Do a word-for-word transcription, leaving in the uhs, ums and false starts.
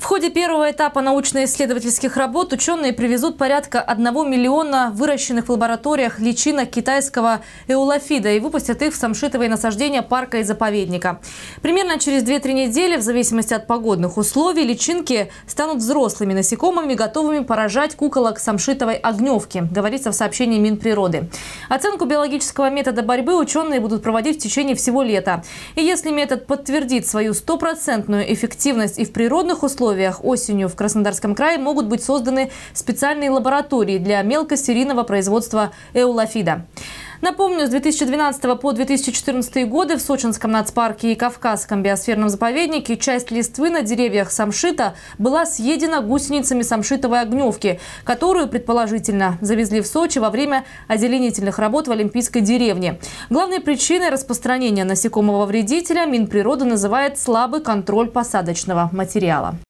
ходе первого этапа научно-исследовательских работ ученые привезут порядка одного миллиона выращенных в лабораториях личинок китайского эулофида и выпустят их в самшитовые насаждения парка и заповедника. Примерно через две-три недели, в зависимости от погодных условий, личинки станут взрослыми насекомыми, готовыми поражать куколок самшитовой огневки, говорится в сообщении Минприроды. Оценку биологического метода борьбы ученые будут проводить в течение всего лета. И если метод подтвердит свою стопроцентную эффективность и в природных условиях, осенью в Краснодарском крае могут быть созданы специальные лаборатории для мелкосерийного производства эулофида. Напомню, с две тысячи двенадцатого по две тысячи четырнадцатый годы в Сочинском нацпарке и Кавказском биосферном заповеднике часть листвы на деревьях самшита была съедена гусеницами самшитовой огневки, которую, предположительно, завезли в Сочи во время озеленительных работ в Олимпийской деревне. Главной причиной распространения насекомого вредителя Минприрода называет слабый контроль посадочного материала.